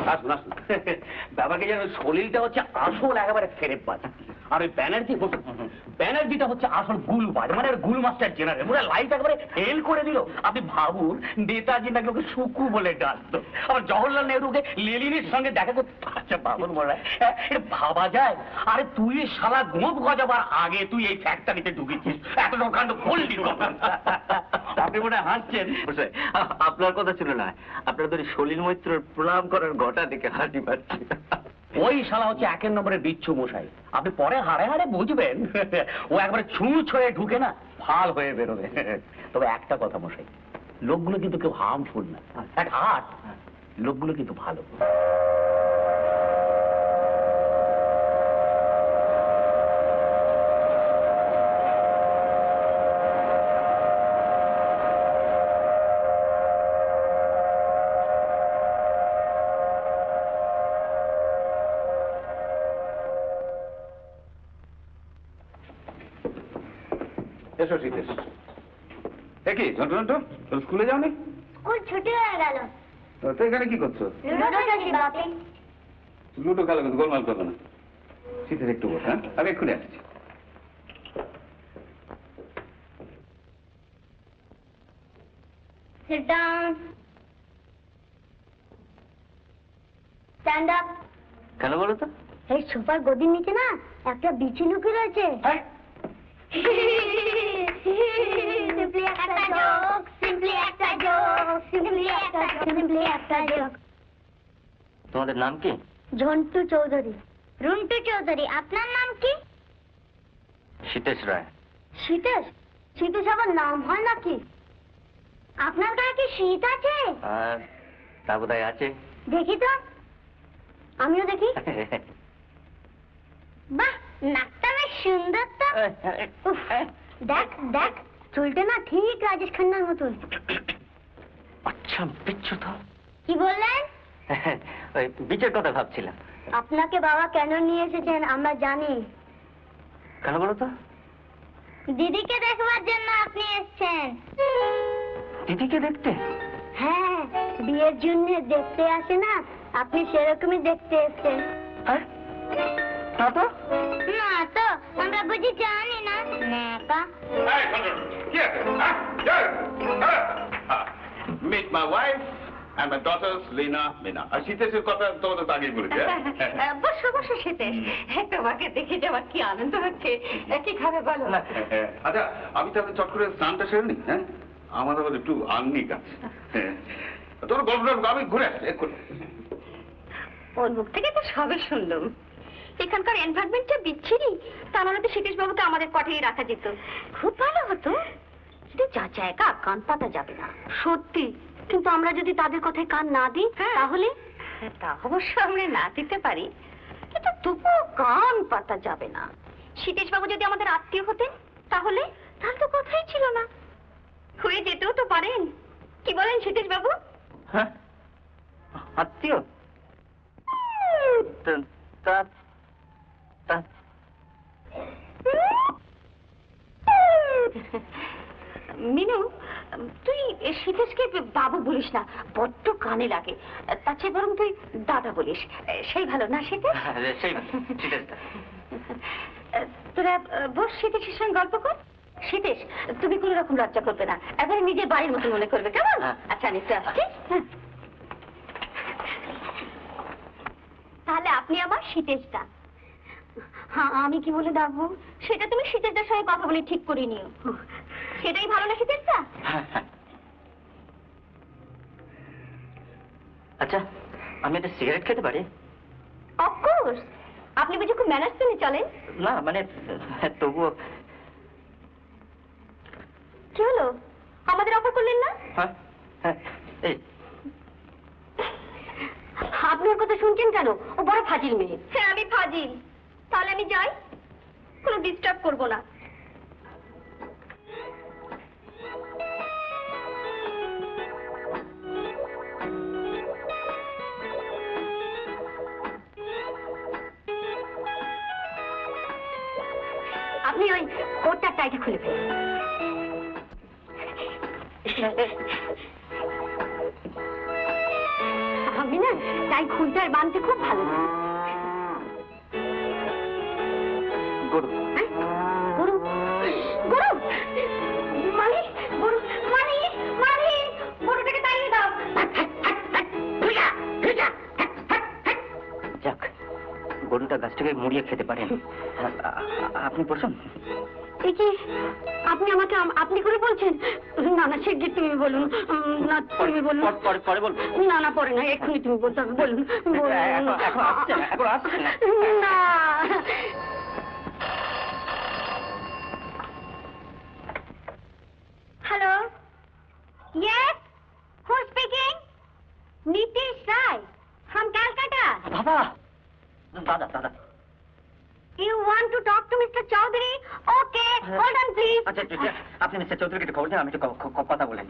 আসুন আসুন। ব্যাপারকে যেন সলিলটা হচ্ছে আসল একেবারে ফেরেববাজ, আর ওই ব্যানার্জিটা হচ্ছে আসল গুলবাজ, মানে গুল মাস্টার জেনারেল। পুরো লাইফ একেবারে ফেল করে দিল। আপনি ভাবুন, নেতাজি নাকি ওকে সুকু বলে ডাকতো, আবার জওহরলাল নেহরুকে লেনিনের সঙ্গে দেখা করতে। আচ্ছা ভাবুন মনে এটা ভাবা যায়? আরে তুই শালা গোপ গজাবার আগে তুই এই ফ্যাক্টরিতে ঢুকেছিস, এত কাণ্ড করলি। আপনি মনে হাসছেন। আপনার কথা ছিল না, আপনার তো সলিল মৈত্রের প্রণাম করার ঘটা দেখে হাসি পাচ্ছি। ওই শালা হচ্ছে 1 নম্বরের বিচ্ছু মশাই। আপনি পরে হাড়ে হাড়ে বুঝবেন, ও একবারে ছুঁচ হয়ে ঢুকে না ফাল হয়ে বেরোবে। তবে একটা কথা মশাই, লোকগুলো কিন্তু কেউ হার্মফুল না, এক হার্ট, লোকগুলো কিন্তু ভালো। এসো শীতেশ। কি ঝন্টু, স্কুলে যাওনি? স্কুল ছুটি হয়ে গেল। তো এখানে কি করছো? লুডো খেলো, কিন্তু গোলমাল করবে না। শীতেশ একটু বস, হ্যাঁ, আমি এক্ষুনি আসছি। Sit down. Stand up. কেন বলো তো? এই সোফার গদির নিচে না একটা বিচি লুকিয়ে রয়েছে। Simply একটা joke, simply একটা joke, simply একটা joke. তোমাদের নাম কি? ঝন্টু চৌধুরী। রুন্টু চৌধুরী। আপনার নাম কি? শীতেশ রায়। শীতেশ? শীতেশ আবার নাম হয় নাকি? আপনার গায়ে কি শীত আছে? তা বোধহয় আছে। দেখি তো, আমিও দেখি। বাহ, নাকটা বেশ সুন্দর তো। দেখ দেখ, চুলটা না ঠিক রাজেশ খান্নার মতন। আচ্ছা বিচ্ছু তো। কি বললেন? ওই বিচের কথা ভাবছিলাম। আপনাকে বাবা কেন নিয়ে এসেছেন আমরা জানি। কেন বলো তো? দিদিকে দেখবার জন্য আপনি এসেছেন। দিদিকে দেখতে? হ্যাঁ, বিয়ের জন্য দেখতে আসে না, আপনি সেরকমই দেখতে এসেছেন। না তো। না তো, আমরা বুঝি জানি না। নেকা। Meet my wife and my daughters, Lena, Mina. আর শীতেশের কথা তোমাদের তো আগেই বলেছি। বসো বসো শীতেশ, তোমাকে দেখে যে আমার কি আনন্দ হচ্ছে। কি খাবে বলো? আচ্ছা, আমি তাহলে চট করে স্নানটা সেরে নি। হ্যাঁ, আমার আবার একটু আননিক আছে। তোর গল্প আমি ঘুরে আসছি এক্ষুনি। ওর মুখ থেকে তো সবে শুনলাম। এখানকার এনভায়রনমেন্টটা বিচ্ছিরি, তা নাহলে তো শীতেশ বাবুকে আমাদের কটেই রাখা যেত, খুব ভালো হতো। কিন্তু যা জায়গা কান পাতা যাবে না। সত্যি, কিন্তু আমরা যদি তাদের কথায় কান না দিই তাহলে? তা অবশ্য আমরা না দিতে পারি, কিন্তু তবুও কান পাতা যাবে না। শীতেশ বাবু যদি আমাদের আত্মীয় হতেন তাহলে তাহলে তো কথাই ছিল না, হয়ে যেতেও তো পারেন। কি বলেন শীতেশ বাবু? হ্যাঁ, আত্মীয়? মিনু, তুই শীতেশকে বাবু বলিস না, বড্ড কানে লাগে। তার চেয়ে বরং তুই দাদা বলিস, সেই ভালো না শীতেশ? তোরা বস, শীতেশের সঙ্গে গল্প কর। শীতেশ, তুমি কোন রকম লজ্জা করবে না, একবারে নিজের বাড়ির মতো মনে করবে, কেমন? আচ্ছা নিশ্চয় আসছি। তাহলে আপনি আমার শীতেশদা। হ্যাঁ, আমি কি বলে ডাকবো সেটা তুমি শীতেশদার সঙ্গে কথা বলে ঠিক করে নিও। সেটাই ভালো না শীতেশদা? আচ্ছা, আমি একটা সিগারেট খেতে পারি? অফকোর্স। আপনি বুঝি খুব ম্যানার্স মেনে চলেন? না মানে তবুও। কি হলো, আমাদের অফার করলেন না? হ্যাঁ হ্যাঁ, এই আপনি ওর কথা শুনছেন কেন? ও বড় ফাজিল মেয়ে। হ্যাঁ, আমি ফাজিল। তাহলে আমি যাই, কোনো ডিস্টার্ব করবো না। আপনি ওই কোটটার টাইটা খুলে ফেলুন। আমি না তাই খুলতে আর বাঁধতে খুব ভালো লাগে। গরু হ্যাঁ? গরু গরু মানে গরু মানে মানে গরুটাকে তাড়িয়ে দাও। যাক, গরুটা গাছটাকে মুড়িয়ে খেতে পারেন। আপনি বসুন। এই কি আপনি আমাকে আপনি করে বলছেন? না না শিগগির তুমি বলুন। না তুমি বলুন। পরে বলবো। না না পরে না, এক্ষুনি তুমি বলতে হবে। বলুন এখন আসছে না, এখন আসছে না। না। Hello, yes, who speaking? Nitish Roy from Calcutta. দাদা দাদা দাদা You want to talk to Mr. Chaudhary? Okay, hold on please. আচ্ছা আচ্ছা, আপনি মিস্টার চৌধুরীকে একটু খবর দেন, আমি একটু কথা বলেন।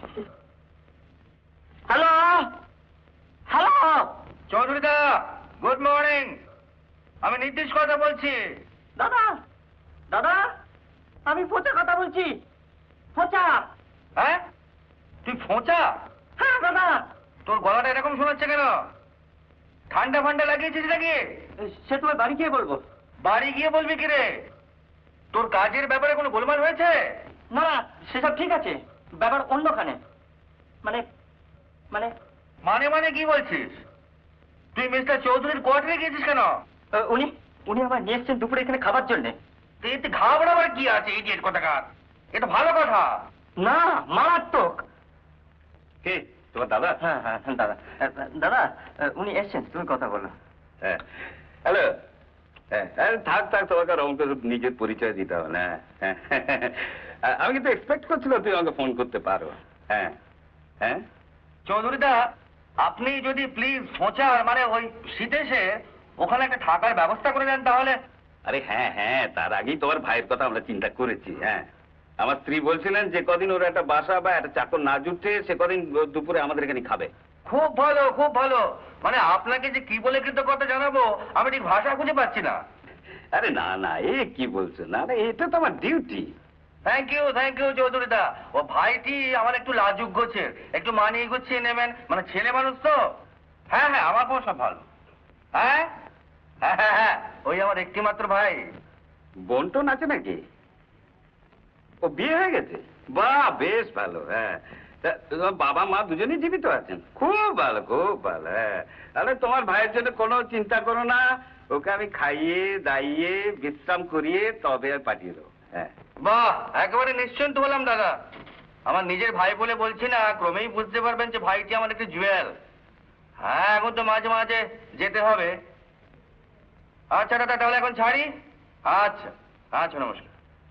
Hello hello, Chowdhury da, good morning. আমি নীতিশ কথা বলছি। দাদা দাদা, আমি ফোঁচা কথা বলছি। ফোঁচা। হ্যাঁ, তুই ফোঁচা? হ্যাঁ দাদা। তোর গলাটা এরকম শোনাচ্ছে কেন? ঠান্ডা ফান্ডা লাগিয়েছিস নাকি? সে তোমার বাড়ি গিয়ে বলবো। বাড়ি গিয়ে বলবি কি রে? তোর কাজের ব্যাপারে কোনো গোলমাল হয়েছে? না না, সেসব ঠিক আছে, ব্যাপার অন্যখানে। মানে মানে মানে মানে কি বলছিস? তুই মিস্টার চৌধুরীর কোয়ার্টারে গিয়েছিস কেন? উনি উনি আমার নিয়ে এসছেন দুপুরে এখানে খাবার জন্যে। এতে ঘাবড়াবার কি আছে ইডিয়েট কোথাকার? এটা ভালো কথা না, মারাত্মক। কে তোমার দাদা? হ্যাঁ হ্যাঁ দাদা। দাদা উনি এসছেন, তুমি কথা বলো। হ্যাঁ, হ্যালো। হ্যাঁ, থাক থাক, তোমাকে আর আমাকে নিজের পরিচয় দিতে হবে না। আমি কিন্তু এক্সপেক্ট করছিলাম তুই আমাকে ফোন করতে পারো। হ্যাঁ হ্যাঁ, চৌধুরীদা, আপনি যদি প্লিজ ফোঁচার মানে ওই শীতেশে ওখানে একটা থাকার ব্যবস্থা করে দেন তাহলে। আরে হ্যাঁ হ্যাঁ, তার আগেই তোমার ভাইয়ের কথা আমরা চিন্তা করেছি। হ্যাঁ, আমার স্ত্রী বলছিলেন যে কদিন ওর একটা বাসা বা একটা চাকর না জুটছে, সে কদিন দুপুরে আমাদের এখানে খাবে। খুব ভালো খুব ভালো। মানে আপনাকে যে কি বলে কৃতজ্ঞতা জানাবো আমি ঠিক ভাষা খুঁজে পাচ্ছি না। আরে না না, এ কি বলছো? না না, এটা তো আমার ডিউটি। থ্যাংক ইউ চৌধুরীদা। ও ভাইটি আমার একটু লাজুক গোছের, একটু মানিয়ে গুছিয়ে নেবেন, মানে ছেলে মানুষ তো। হ্যাঁ হ্যাঁ, আমার কোনো সব ভালো। হ্যাঁ হ্যাঁ হ্যাঁ হ্যাঁ, ওই আমার একটি মাত্র ভাই। বন্টন আছে নাকি? ও বিয়ে হয়ে গেছে? বাহ, বেশ ভালো। হ্যাঁ, তা তোমার বাবা মা দুজনেই জীবিত আছেন? খুব ভালো খুব ভালো। হ্যাঁ, তাহলে তোমার ভাইয়ের জন্য কোনো চিন্তা করো না, ওকে আমি খাইয়ে দাইয়ে বিশ্রাম করিয়ে তবে আর পাঠিয়ে দেবো। হ্যাঁ, বাহ, একেবারে নিশ্চিন্ত হলাম দাদা। আমার নিজের ভাই বলে বলছি না, ক্রমেই বুঝতে পারবেন যে ভাইটি আমার একটি জুয়েল। হ্যাঁ, এখন তো মাঝে মাঝে যেতে হবে। আচ্ছা দাদা, তাহলে এখন ছাড়ি। আচ্ছা আচ্ছা, নমস্কার।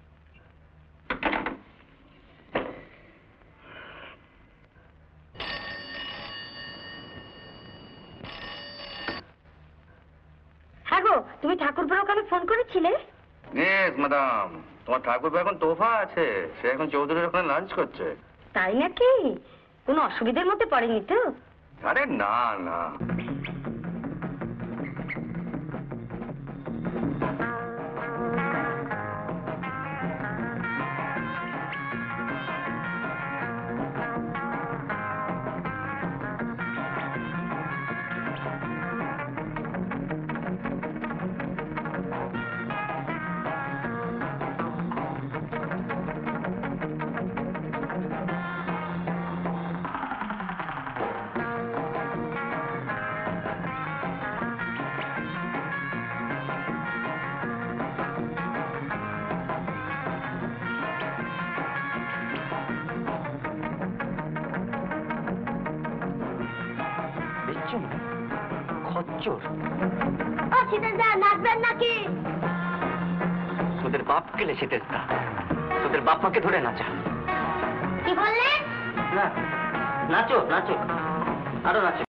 হ্যাঁ গো, তুমি ঠাকুরপুর ওখানে ফোন করেছিলে? ইয়েস ম্যাডাম, তোমার ঠাকুর এখন তোফা আছে, সে এখন চৌধুরীর ওখানে লাঞ্চ করছে। তাই নাকি? কোনো অসুবিধার মধ্যে পড়েনি তো? আরে না না। খচ্চর, ও শীতেশদা, নাচবেন নাকি? তোদের বাপ গেলে শীতেশদা, তোদের বাপ মাকে ধরে নাচা। কি বললেন? না, নাচো নাচো, আরো নাচো।